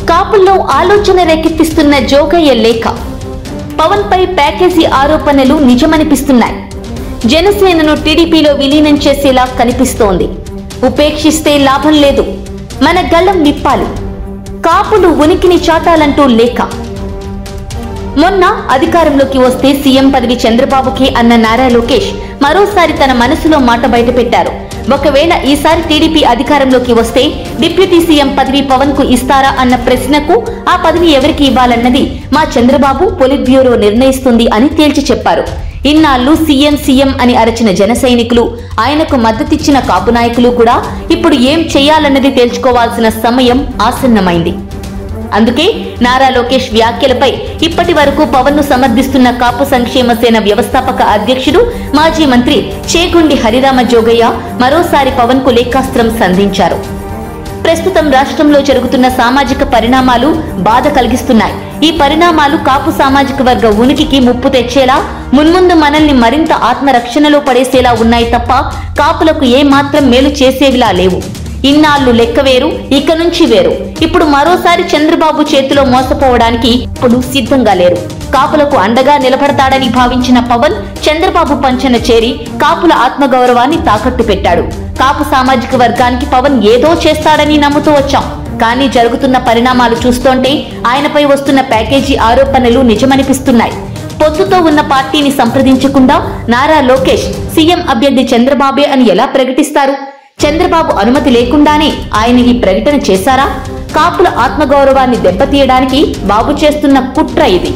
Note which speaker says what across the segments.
Speaker 1: కాపుల్లో ఆలోచన రేకెత్తిస్తున్న జోగయ్య లేఖ. పవన్ పై ప్యాకేజీ ఆరోపణలు నిజమనిపిస్తున్నాయి. జనసేనను టీడీపీలో విలీనం చేసేలా కనిపిస్తోంది. ఉపేక్షిస్తే లాభం లేదు, మన గల్లం నిప్పాలి, కాపులు ఉనికిని చాటాలంటూ లేఖ. మొన్న అధికారంలోకి వస్తే సీఎం పదవి చంద్రబాబుకి అన్న నారా లోకేష్ మరోసారి తన మనసులో మాట బయటపెట్టారు. ఒకవేళ ఈసారి టీడీపీ అధికారంలోకి వస్తే డిప్యూటీ సీఎం పదవి పవన్ కు ఇస్తారా అన్న ప్రశ్నకు ఆ పదవి ఎవరికి ఇవ్వాలన్నది మా చంద్రబాబు పొలిట్ బ్యూరో నిర్ణయిస్తుంది అని తేల్చి చెప్పారు. ఇన్నాళ్లు సీఎం సీఎం అని అరచిన జన సైనికులు, ఆయనకు మద్దతిచ్చిన కాపు నాయకులు కూడా ఇప్పుడు ఏం చేయాలన్నది తేల్చుకోవాల్సిన సమయం ఆసన్నమైంది. అందుకే నారా లోకేష్ వ్యాఖ్యలపై ఇప్పటి వరకు పవన్ ను సమర్థిస్తున్న కాపు సంక్షేమ సేన వ్యవస్థాపక అధ్యక్షుడు మాజీ మంత్రి చేగొండి హరిరామ జోగయ్య మరోసారి పవన్ కు లేఖాస్త్రం సంధించారు. ప్రస్తుతం రాష్ట్రంలో జరుగుతున్న సామాజిక పరిణామాలు బాధ కలిగిస్తున్నాయి. ఈ పరిణామాలు కాపు సామాజిక వర్గ ఉనికికి ముప్పు తెచ్చేలా, మున్ముందు మనల్ని మరింత ఆత్మరక్షణలో పడేసేలా ఉన్నాయి తప్ప కాపులకు ఏమాత్రం మేలు చేసేవిలా లేవు. ఇన్నాళ్లు లెక్క వేరు, ఇక నుంచి వేరు. ఇప్పుడు మరోసారి చంద్రబాబు చేతిలో మోసపోవడానికి ఇప్పుడు సిద్ధంగా లేరు. కాపులకు అండగా నిలబడతాడని భావించిన పవన్ చంద్రబాబు పంచన చేరి కాపుల ఆత్మగౌరవాన్ని తాకట్టు పెట్టాడు. కాపు సామాజిక వర్గానికి పవన్ ఏదో చేస్తాడని నమ్ముతూ వచ్చాం. కానీ జరుగుతున్న పరిణామాలు చూస్తుంటే ఆయనపై వస్తున్న ప్యాకేజీ ఆరోపణలు నిజమనిపిస్తున్నాయి. పొత్తుతో ఉన్న పార్టీని సంప్రదించకుండా నారా లోకేష్ సీఎం అభ్యర్థి చంద్రబాబే అని ఎలా ప్రకటిస్తారు? చంద్రబాబు అనుమతి లేకుండానే ఆయన ఈ ప్రకటన చేశారా? కాపుల ఆత్మగౌరవాన్ని దెబ్బతీయడానికి బాబు చేస్తున్న కుట్ర ఇది.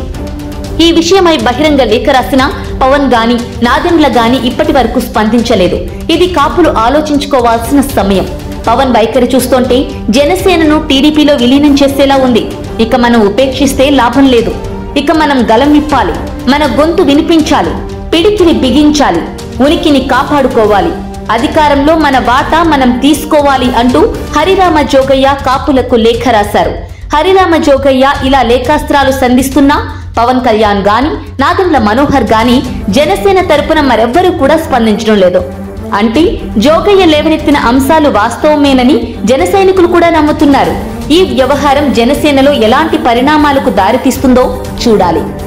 Speaker 1: ఈ విషయమై బహిరంగ లేఖ రాసిన పవన్ గాని నాదెండ్ల గాని ఇప్పటి వరకు స్పందించలేదు. ఇది కాపులు ఆలోచించుకోవాల్సిన సమయం. పవన్ వైఖరి చూస్తుంటే జనసేనను టీడీపీలో విలీనం చేసేలా ఉంది. ఇక మనం ఉపేక్షిస్తే లాభం లేదు. ఇక మనం గలం విప్పాలి, మన గొంతు వినిపించాలి, పిడికిని బిగించాలి, ఉనికిని కాపాడుకోవాలి, అధికారంలో మన వాటా మనం తీసుకోవాలి అంటూ హరిరామ జోగయ్య కాపులకు లేఖ రాశారు. హరిరామ జోగయ్య ఇలా లేఖాస్త్రాలు సంధిస్తున్నా పవన్ కళ్యాణ్ గాని నాదెండ్ల మనోహర్ గాని జనసేన తరపున మరెవ్వరూ కూడా స్పందించడం లేదు. అంటే జోగయ్య లేవనెత్తిన అంశాలు వాస్తవమేనని జన సైనికులు కూడా నమ్ముతున్నారు. ఈ వ్యవహారం జనసేనలో ఎలాంటి పరిణామాలకు దారితీస్తుందో చూడాలి.